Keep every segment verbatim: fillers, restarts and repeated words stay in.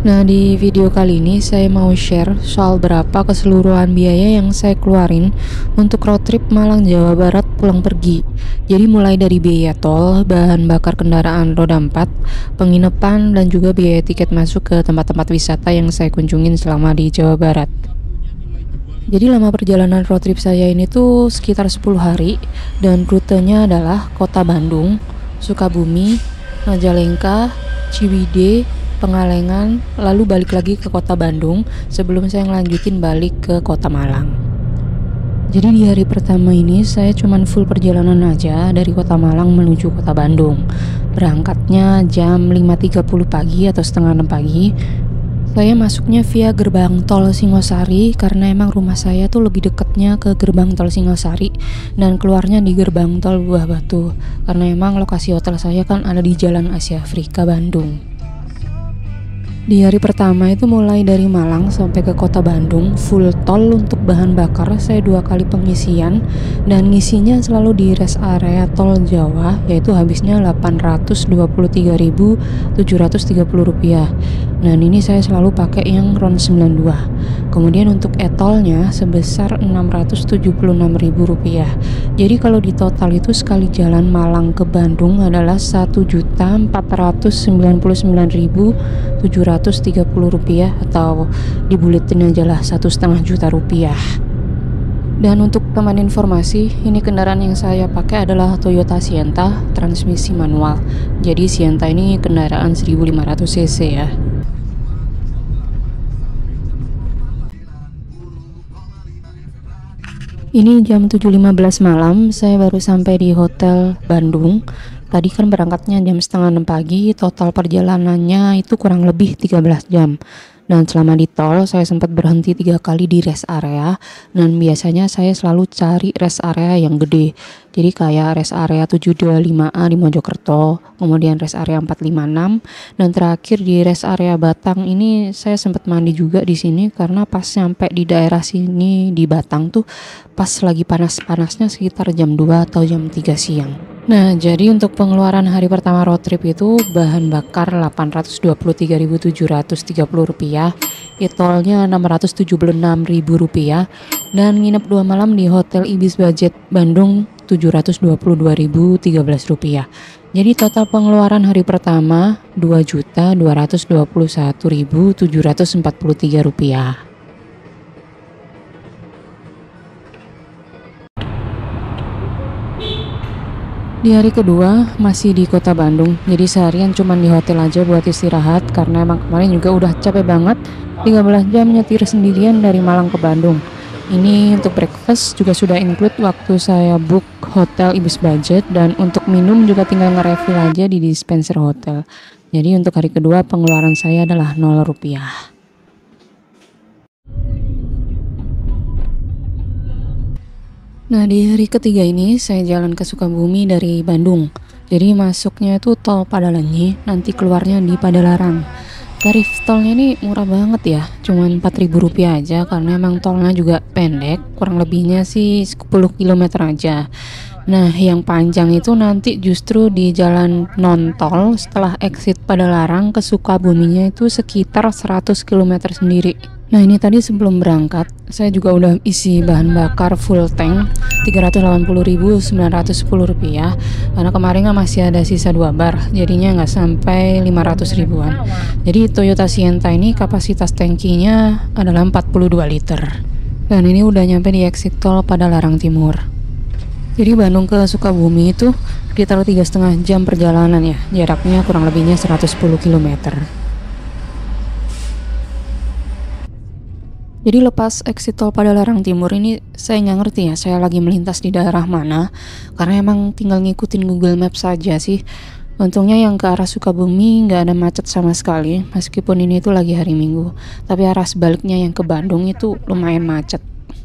Nah, di video kali ini saya mau share soal berapa keseluruhan biaya yang saya keluarin untuk road trip Malang Jawa Barat pulang pergi. Jadi mulai dari biaya tol, bahan bakar kendaraan roda empat, penginapan, dan juga biaya tiket masuk ke tempat-tempat wisata yang saya kunjungin selama di Jawa Barat. Jadi lama perjalanan road trip saya ini tuh sekitar sepuluh hari, dan rutenya adalah Kota Bandung, Sukabumi, Majalengka, Ciwidey, Pengalengan, lalu balik lagi ke Kota Bandung sebelum saya ngelanjutin balik ke Kota Malang. Jadi di hari pertama ini saya cuman full perjalanan aja dari Kota Malang menuju Kota Bandung. Berangkatnya jam lima tiga puluh pagi atau setengah enam pagi. Saya masuknya via gerbang tol Singosari karena emang rumah saya tuh lebih dekatnya ke gerbang tol Singosari, dan keluarnya di gerbang tol Buah Batu karena emang lokasi hotel saya kan ada di Jalan Asia Afrika Bandung. Di hari pertama itu mulai dari Malang sampai ke Kota Bandung full tol. Untuk bahan bakar saya dua kali pengisian, dan ngisinya selalu di rest area tol Jawa, yaitu habisnya delapan ratus dua puluh tiga ribu tujuh ratus tiga puluh rupiah. Dan ini saya selalu pakai yang RON sembilan puluh dua. Kemudian untuk e-tolnya sebesar enam ratus tujuh puluh enam ribu rupiah. Jadi kalau di total itu sekali jalan Malang ke Bandung adalah satu juta empat ratus sembilan puluh sembilan ribu tujuh ratus tiga puluh rupiah, atau dibuletin aja lah satu setengah juta rupiah. Dan untuk teman informasi, ini kendaraan yang saya pakai adalah Toyota Sienta transmisi manual. Jadi Sienta ini kendaraan seribu lima ratus cc ya. Ini jam tujuh lima belas malam, saya baru sampai di Hotel Bandung. Tadi kan berangkatnya jam setengah enam pagi, total perjalanannya itu kurang lebih tiga belas jam. Dan selama di tol saya sempat berhenti tiga kali di rest area, dan biasanya saya selalu cari rest area yang gede. Jadi kayak rest area tujuh dua lima A di Mojokerto, kemudian rest area empat lima enam, dan terakhir di rest area Batang ini saya sempat mandi juga di sini karena pas sampai di daerah sini di Batang tuh pas lagi panas-panasnya sekitar jam dua atau jam tiga siang. Nah, jadi untuk pengeluaran hari pertama road trip itu bahan bakar delapan ratus dua puluh tiga ribu tujuh ratus tiga puluh rupiah, e-tolnya enam ratus tujuh puluh enam ribu rupiah, dan nginep dua malam di Hotel Ibis Budget Bandung tujuh ratus dua puluh dua ribu tiga belas rupiah. Jadi total pengeluaran hari pertama dua juta dua ratus dua puluh satu ribu tujuh ratus empat puluh tiga rupiah. Di hari kedua masih di Kota Bandung, jadi seharian cuman di hotel aja buat istirahat karena emang kemarin juga udah capek banget tiga belas jam nyetir sendirian dari Malang ke Bandung. Ini untuk breakfast juga sudah include waktu saya book Hotel Ibis Budget, dan untuk minum juga tinggal nge-refill aja di dispenser hotel. Jadi untuk hari kedua pengeluaran saya adalah nol rupiah. Nah, di hari ketiga ini saya jalan ke Sukabumi dari Bandung. Jadi masuknya itu tol Padalarang, nanti keluarnya di Padalarang. Tarif tolnya ini murah banget ya, cuman empat ribu rupiah aja karena emang tolnya juga pendek, kurang lebihnya sih sepuluh kilometer aja. Nah, yang panjang itu nanti justru di jalan non-tol setelah exit Padalarang ke Sukabuminya itu sekitar seratus kilometer sendiri. Nah, ini tadi sebelum berangkat saya juga udah isi bahan bakar full tank tiga ratus delapan puluh ribu sembilan ratus sepuluh rupiah, karena kemarin kan masih ada sisa dua bar, jadinya nggak sampai lima ratus ribuan. Jadi Toyota Sienta ini kapasitas tangkinya adalah empat puluh dua liter, dan ini udah nyampe di exit tol Padalarang Timur. Jadi Bandung ke Sukabumi itu sekitar tiga setengah jam perjalanan ya, jaraknya kurang lebihnya seratus sepuluh kilometer. Jadi lepas exit tol Padalarang Timur ini saya nggak ngerti ya saya lagi melintas di daerah mana, karena emang tinggal ngikutin Google Maps saja sih. Untungnya yang ke arah Sukabumi nggak ada macet sama sekali, meskipun ini itu lagi hari Minggu. Tapi arah sebaliknya yang ke Bandung itu lumayan macet.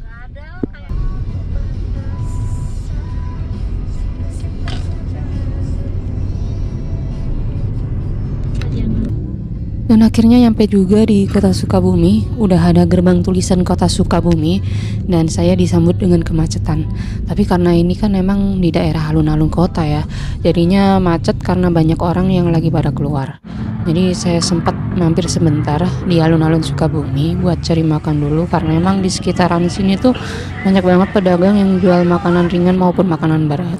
Dan akhirnya nyampe juga di Kota Sukabumi. Udah ada gerbang tulisan Kota Sukabumi, dan saya disambut dengan kemacetan. Tapi karena ini kan emang di daerah alun-alun kota ya, jadinya macet karena banyak orang yang lagi pada keluar. Jadi saya sempat mampir sebentar di alun-alun Sukabumi buat cari makan dulu karena emang di sekitaran sini tuh banyak banget pedagang yang jual makanan ringan maupun makanan berat.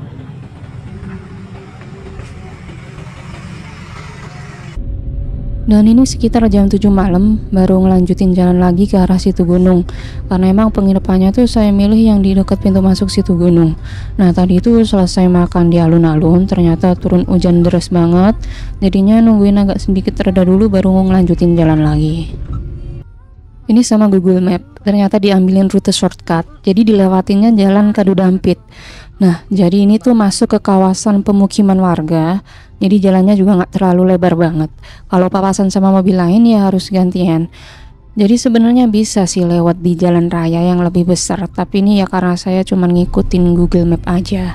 Dan ini sekitar jam tujuh malam baru ngelanjutin jalan lagi ke arah Situ Gunung. Karena emang penginapannya tuh saya milih yang di dekat pintu masuk Situ Gunung. Nah, tadi itu selesai makan di alun-alun, ternyata turun hujan deras banget. Jadinya nungguin agak sedikit reda dulu baru ngelanjutin jalan lagi. Ini sama Google Map, ternyata diambilin rute shortcut. Jadi dilewatinnya jalan Kadu Dampit. Nah, jadi ini tuh masuk ke kawasan pemukiman warga. Jadi jalannya juga nggak terlalu lebar banget. Kalau papasan sama mobil lain ya harus gantian. Jadi sebenarnya bisa sih lewat di jalan raya yang lebih besar, tapi ini ya karena saya cuma ngikutin Google Map aja.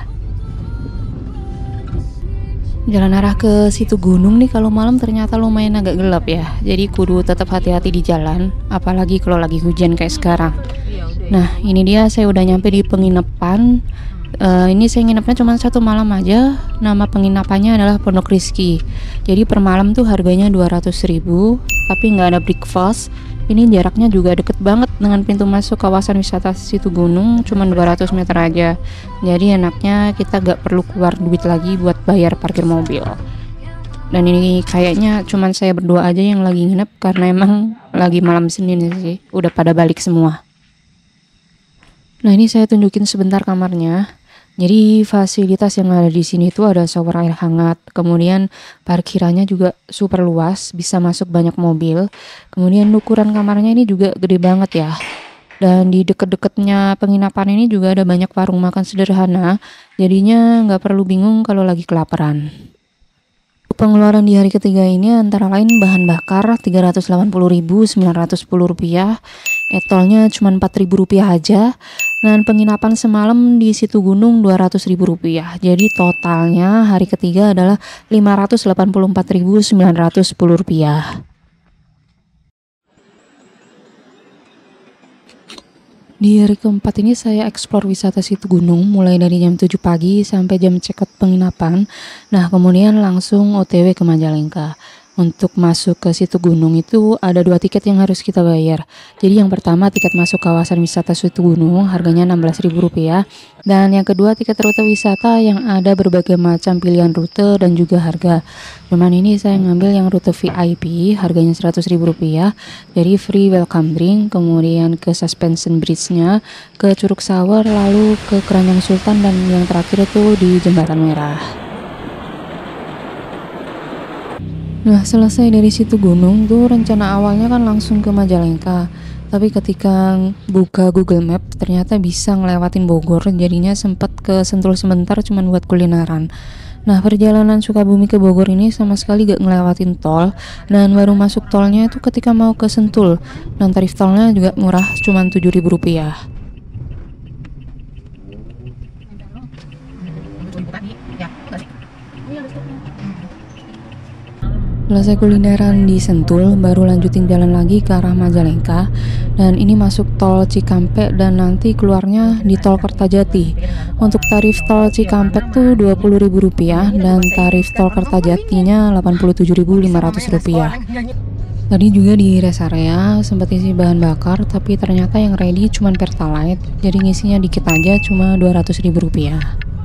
Jalan arah ke Situ Gunung nih kalau malam ternyata lumayan agak gelap ya. Jadi kudu tetap hati-hati di jalan, apalagi kalau lagi hujan kayak sekarang. Nah, ini dia saya udah nyampe di penginapan. Uh, ini saya nginepnya cuma satu malam aja. Nama penginapannya adalah Pondok Rizki. Jadi per malam tuh harganya dua ratus ribu, tapi nggak ada breakfast. Ini jaraknya juga deket banget dengan pintu masuk kawasan wisata Situ Gunung, cuma dua ratus meter aja. Jadi enaknya kita nggak perlu keluar duit lagi buat bayar parkir mobil. Dan ini kayaknya cuman saya berdua aja yang lagi nginep karena emang lagi malam Senin sih, udah pada balik semua. Nah, ini saya tunjukin sebentar kamarnya. Jadi fasilitas yang ada di sini tuh ada shower air hangat, kemudian parkirannya juga super luas, bisa masuk banyak mobil. Kemudian ukuran kamarnya ini juga gede banget ya. Dan di deket-deketnya penginapan ini juga ada banyak warung makan sederhana, jadinya nggak perlu bingung kalau lagi kelaparan. Pengeluaran di hari ketiga ini antara lain bahan bakar tiga ratus delapan puluh ribu sembilan ratus sepuluh rupiah, etolnya cuma empat ribu rupiah aja, dan penginapan semalam di Situ Gunung dua ratus ribu rupiah. Jadi totalnya hari ketiga adalah lima ratus delapan puluh empat ribu sembilan ratus sepuluh rupiah. Di hari keempat ini saya eksplor wisata Situ Gunung mulai dari jam tujuh pagi sampai jam check-out penginapan. Nah, kemudian langsung O T W ke Majalengka. Untuk masuk ke Situ Gunung itu ada dua tiket yang harus kita bayar. Jadi yang pertama tiket masuk kawasan wisata Situ Gunung harganya enam belas ribu rupiah. Dan yang kedua tiket rute wisata yang ada berbagai macam pilihan rute dan juga harga. Cuman ini saya ngambil yang rute V I P harganya seratus ribu rupiah. Jadi free welcome drink, kemudian ke suspension bridge-nya, ke Curug Sawar, lalu ke Keranjang Sultan, dan yang terakhir itu di Jembatan Merah. Nah, selesai dari Situ Gunung tuh rencana awalnya kan langsung ke Majalengka. Tapi ketika buka Google Map ternyata bisa ngelewatin Bogor, jadinya sempat ke Sentul sebentar cuman buat kulineran. Nah, perjalanan Sukabumi ke Bogor ini sama sekali gak ngelewatin tol, dan baru masuk tolnya itu ketika mau ke Sentul. Dan tarif tolnya juga murah, cuman tujuh ribu rupiah. Selesai kulineran di Sentul, baru lanjutin jalan lagi ke arah Majalengka. Dan ini masuk tol Cikampek dan nanti keluarnya di tol Kertajati. Untuk tarif tol Cikampek tuh dua puluh ribu rupiah dan tarif tol Kertajatinya delapan puluh tujuh ribu lima ratus rupiah. Tadi juga di rest area sempat isi bahan bakar, tapi ternyata yang ready cuma Pertalite, jadi ngisinya dikit aja, cuma dua ratus ribu rupiah.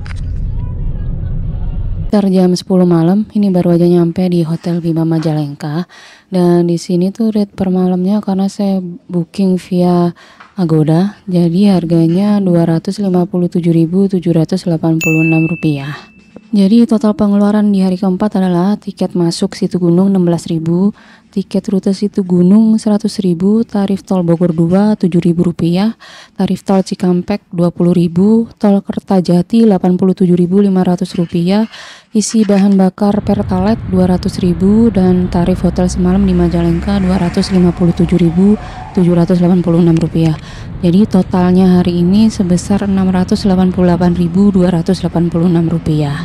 Sekitar jam sepuluh malam, ini baru aja nyampe di Hotel Bima Majalengka. Dan di sini tuh rate per malamnya karena saya booking via Agoda, jadi harganya dua ratus lima puluh tujuh ribu tujuh ratus delapan puluh enam rupiah. Jadi total pengeluaran di hari keempat adalah tiket masuk Situ Gunung enam belas ribu, tiket rute Situ Gunung seratus ribu, tarif tol Bogor dua tujuh ribu rupiah, tarif tol Cikampek dua puluh ribu, tol Kertajati delapan puluh tujuh ribu lima ratus rupiah, isi bahan bakar Pertalite dua ratus ribu, dan tarif hotel semalam di Majalengka dua ratus lima puluh tujuh ribu tujuh ratus delapan puluh enam rupiah. Jadi totalnya hari ini sebesar enam ratus delapan puluh delapan ribu dua ratus delapan puluh enam rupiah.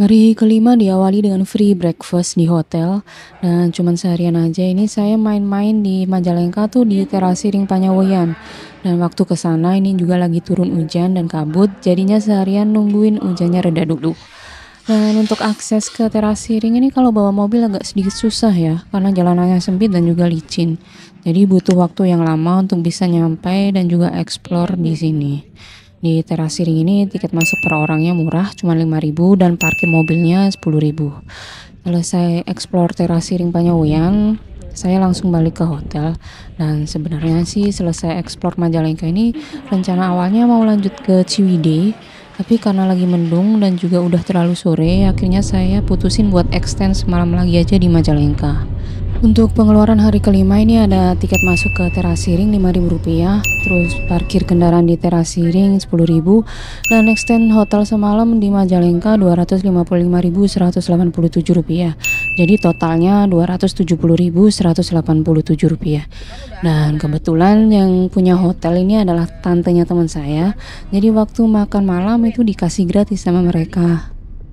Hari kelima diawali dengan free breakfast di hotel, dan cuman seharian aja ini saya main-main di Majalengka tuh di Terasiring Panyawoyan. Dan waktu ke sana ini juga lagi turun hujan dan kabut, jadinya seharian nungguin hujannya reda dulu. Dan untuk akses ke Terasiring ini kalau bawa mobil agak sedikit susah ya, karena jalanannya sempit dan juga licin. Jadi butuh waktu yang lama untuk bisa nyampe dan juga explore di sini. Di Terasiring ini tiket masuk per orangnya murah, cuma lima ribu dan parkir mobilnya sepuluh ribu. Selesai explore Terasiring Panyawoyan, saya langsung balik ke hotel. Dan sebenarnya sih selesai explore Majalengka ini rencana awalnya mau lanjut ke Ciwidey, tapi karena lagi mendung dan juga udah terlalu sore, akhirnya saya putusin buat extend semalam lagi aja di Majalengka. Untuk pengeluaran hari kelima ini ada tiket masuk ke Terasiring lima ribu rupiah, terus parkir kendaraan di Terasiring sepuluh ribu, dan extend hotel semalam di Majalengka dua ratus lima puluh lima ribu seratus delapan puluh tujuh rupiah. Jadi totalnya dua ratus tujuh puluh ribu seratus delapan puluh tujuh rupiah. Dan kebetulan yang punya hotel ini adalah tantenya teman saya. Jadi waktu makan malam itu dikasih gratis sama mereka.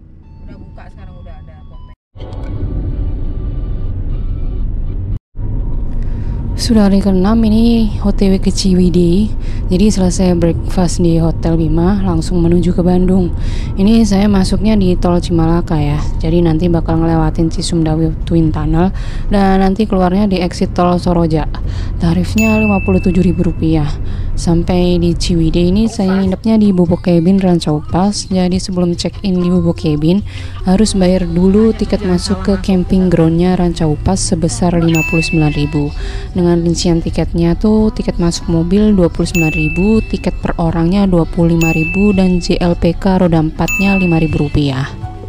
Sudah hari keenam ini O T W ke Ciwidey. Jadi selesai breakfast di Hotel Bima langsung menuju ke Bandung. Ini saya masuknya di tol Cimalaka ya. Jadi nanti bakal ngelewatin Cisumdawu Twin Tunnel dan nanti keluarnya di exit tol Soroja. Tarifnya lima puluh tujuh ribu rupiah. Sampai di Ciwidey ini saya nginepnya di Bobo Cabin Rancau Pas. Jadi sebelum check in di Bobo Cabin harus bayar dulu tiket masuk ke camping groundnya Rancau Pas sebesar lima puluh sembilan ribu. Dengan rincian tiketnya tuh tiket masuk mobil dua puluh sembilan ribu, tiket per orangnya dua puluh lima ribu, dan J L P K roda empatnya lima ribu rupiah.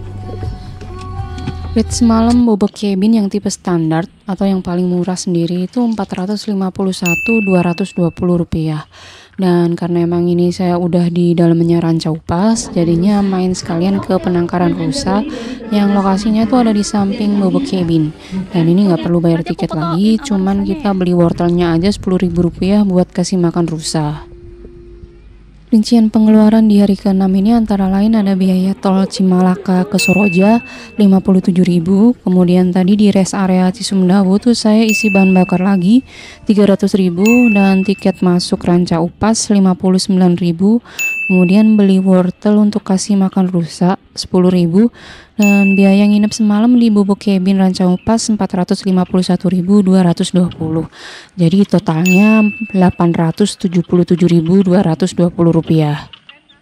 Rate semalam Bobo Cabin yang tipe standar atau yang paling murah sendiri itu empat ratus lima puluh satu ribu dua ratus dua puluh rupiah. Dan karena emang ini saya udah di dalamnya Rancau Pas, jadinya main sekalian ke Penangkaran Rusa yang lokasinya tuh ada di samping Bobo Cabin. Dan ini nggak perlu bayar tiket lagi, cuman kita beli wortelnya aja sepuluh ribu rupiah buat kasih makan rusa. Rincian pengeluaran di hari keenam ini antara lain ada biaya tol Cimalaka ke Soroja lima puluh tujuh ribu, kemudian tadi di rest area Cisumdawu tuh saya isi bahan bakar lagi tiga ratus ribu, dan tiket masuk Rancau Pas lima puluh sembilan ribu, kemudian beli wortel untuk kasih makan rusa sepuluh ribu, dan biaya nginep semalam di Bobo Cabin Rancau Pas empat ratus lima puluh satu ribu dua ratus dua puluh. Jadi totalnya delapan ratus tujuh puluh tujuh ribu dua ratus dua puluh rupiah.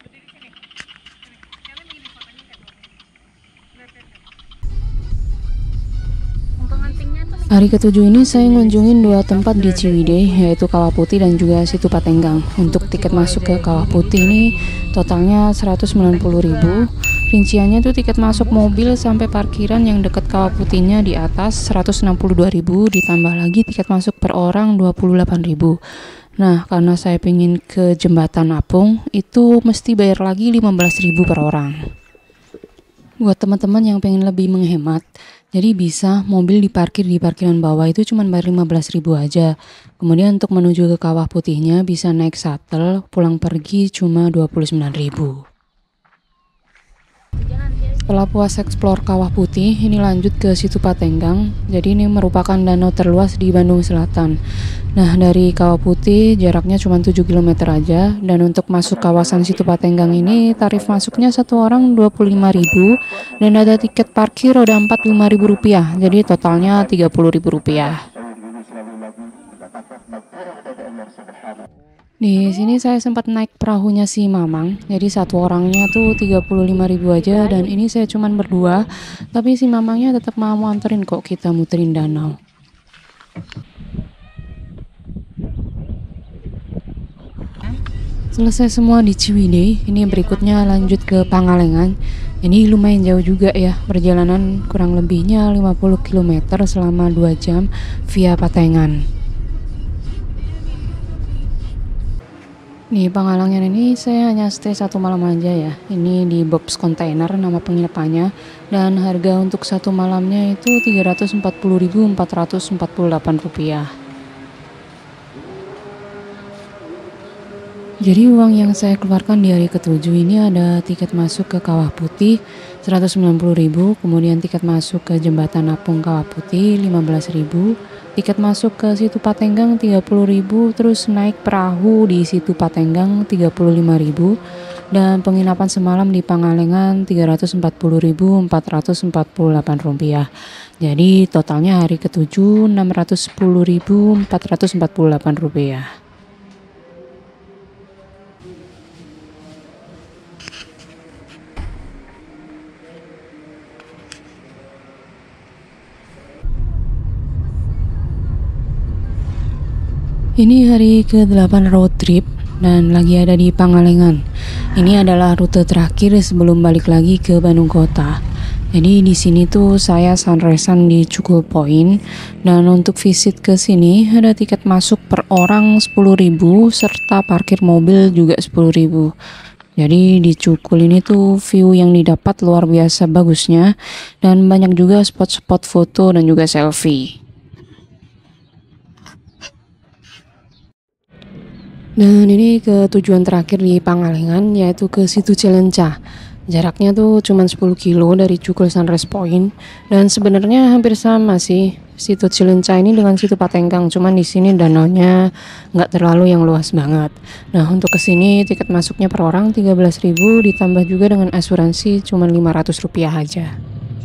Hari ketujuh ini saya ngunjungin dua tempat di Ciwidey, yaitu Kawah Putih dan juga Situ Patenggang. Untuk tiket masuk ke Kawah Putih ini totalnya seratus sembilan puluh ribu. Rinciannya tuh tiket masuk mobil sampai parkiran yang dekat Kawah Putihnya di atas seratus enam puluh dua ribu, ditambah lagi tiket masuk per orang dua puluh delapan ribu. Nah, karena saya pengen ke Jembatan Apung, itu mesti bayar lagi lima belas ribu per orang. Buat teman-teman yang pengen lebih menghemat, jadi bisa mobil diparkir di parkiran bawah itu cuma bayar lima belas ribu aja. Kemudian untuk menuju ke Kawah Putihnya bisa naik shuttle, pulang pergi cuma dua puluh sembilan ribu. Setelah puas explore Kawah Putih, ini lanjut ke Situ Patenggang. Jadi ini merupakan danau terluas di Bandung Selatan. Nah, dari Kawah Putih jaraknya cuma tujuh kilometer aja, dan untuk masuk kawasan Situ Patenggang ini tarif masuknya satu orang dua puluh lima ribu, dan ada tiket parkir roda empat lima ribu rupiah. Jadi totalnya tiga puluh ribu rupiah. Di sini saya sempat naik perahunya si Mamang, jadi satu orangnya tuh tiga puluh lima ribu aja, dan ini saya cuman berdua, tapi si Mamangnya tetap mau anterin kok kita muterin danau. Selesai semua di Ciwidey, ini berikutnya lanjut ke Pangalengan. Ini lumayan jauh juga ya, perjalanan kurang lebihnya lima puluh kilometer selama dua jam via Patengan. Di Pangalengan ini saya hanya stay satu malam aja ya. Ini di Bob's Container nama penginapannya, dan harga untuk satu malamnya itu tiga ratus empat puluh ribu empat ratus empat puluh delapan rupiah. Jadi uang yang saya keluarkan di hari ketujuh ini ada tiket masuk ke Kawah Putih seratus sembilan puluh ribu, kemudian tiket masuk ke Jembatan Apung Kawah Putih lima belas ribu, tiket masuk ke Situ Patenggang tiga puluh ribu, terus naik perahu di Situ Patenggang tiga puluh lima ribu, dan penginapan semalam di Pangalengan tiga ratus empat puluh ribu empat ratus empat puluh delapan rupiah. Jadi totalnya hari ketujuh enam ratus sepuluh ribu empat ratus empat puluh delapan rupiah. Ini hari ke delapan road trip dan lagi ada di Pangalengan. Ini adalah rute terakhir sebelum balik lagi ke Bandung Kota. Jadi di sini tuh saya sunrisean di Cukul Point, dan untuk visit ke sini ada tiket masuk per orang sepuluh ribu serta parkir mobil juga sepuluh ribu. Jadi di Cukul ini tuh view yang didapat luar biasa bagusnya, dan banyak juga spot-spot foto dan juga selfie. Dan ini ke tujuan terakhir di Pangalengan, yaitu ke Situ Cilencah. Jaraknya tuh cuma sepuluh kilo dari Cukul Sunrise Point, dan sebenarnya hampir sama sih Situ Cilencah ini dengan Situ Patenggang, cuman di sini danaunya nggak terlalu yang luas banget. Nah, untuk kesini tiket masuknya per orang tiga belas ribu, ditambah juga dengan asuransi cuma lima ratus rupiah aja.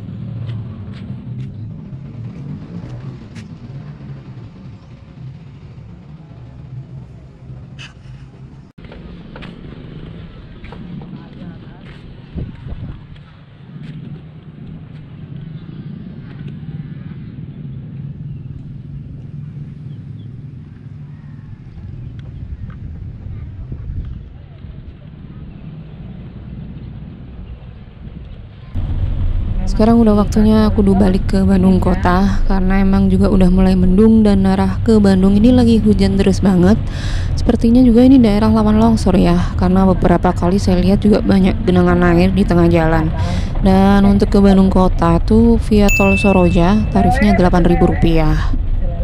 Sekarang udah waktunya aku udah balik ke Bandung Kota, karena emang juga udah mulai mendung dan arah ke Bandung ini lagi hujan deras banget. Sepertinya juga ini daerah rawan longsor ya, karena beberapa kali saya lihat juga banyak genangan air di tengah jalan. Dan untuk ke Bandung Kota tuh via tol Soroja tarifnya delapan ribu rupiah.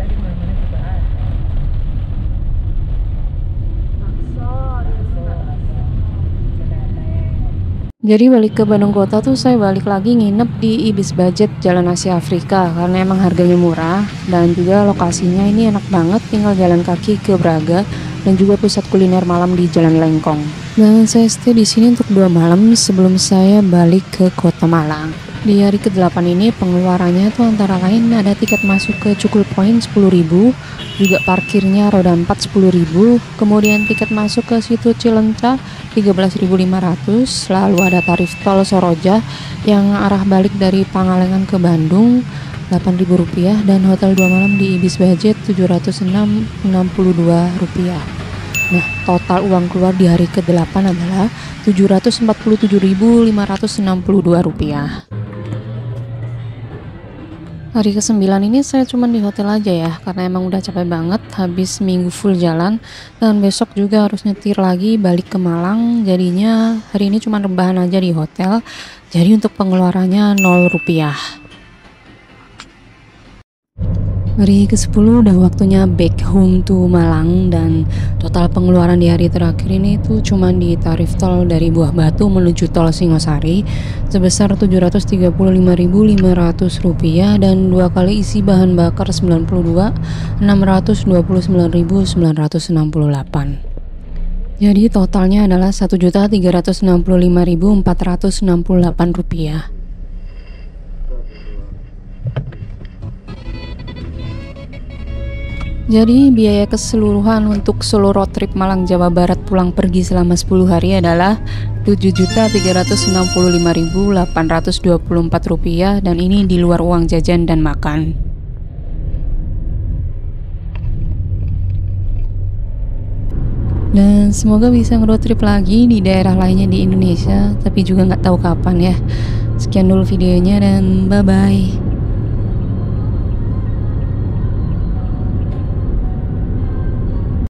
Jadi balik ke Bandung Kota tuh saya balik lagi nginep di Ibis Budget Jalan Asia Afrika, karena emang harganya murah dan juga lokasinya ini enak banget, tinggal jalan kaki ke Braga dan juga pusat kuliner malam di Jalan Lengkong. Dan saya stay di sini untuk dua malam sebelum saya balik ke Kota Malang. Di hari ke delapan ini pengeluarannya tuh antara lain ada tiket masuk ke Cukul Point sepuluh ribu, juga parkirnya roda empat sepuluh ribu, kemudian tiket masuk ke Situ Cilencah tiga belas ribu lima ratus, lalu ada tarif tol Soroja yang arah balik dari Pangalengan ke Bandung delapan ribu rupiah, dan hotel dua malam di Ibis Budget tujuh ratus enam puluh dua rupiah. Nah, total uang keluar di hari ke delapan adalah tujuh ratus empat puluh tujuh ribu lima ratus enam puluh dua rupiah. Hari ke sembilan ini saya cuma di hotel aja ya, karena emang udah capek banget habis minggu full jalan, dan besok juga harus nyetir lagi balik ke Malang. Jadinya hari ini cuma rebahan aja di hotel, jadi untuk pengeluarannya nol rupiah. Hari ke sepuluh udah waktunya back home to Malang, dan total pengeluaran di hari terakhir ini tuh cuma di tarif tol dari Buah Batu menuju tol Singosari sebesar tujuh ratus tiga puluh lima ribu lima ratus rupiah, dan dua kali isi bahan bakar sembilan puluh dua, enam ratus dua puluh sembilan ribu sembilan ratus enam puluh delapan. Jadi totalnya adalah satu juta tiga ratus enam puluh lima ribu empat ratus enam puluh delapan rupiah. Jadi biaya keseluruhan untuk solo road trip Malang Jawa Barat pulang pergi selama sepuluh hari adalah tujuh juta tiga ratus enam puluh lima ribu delapan ratus dua puluh empat rupiah, dan ini di luar uang jajan dan makan. Dan semoga bisa nge-road trip lagi di daerah lainnya di Indonesia, tapi juga nggak tahu kapan ya. Sekian dulu videonya dan bye-bye.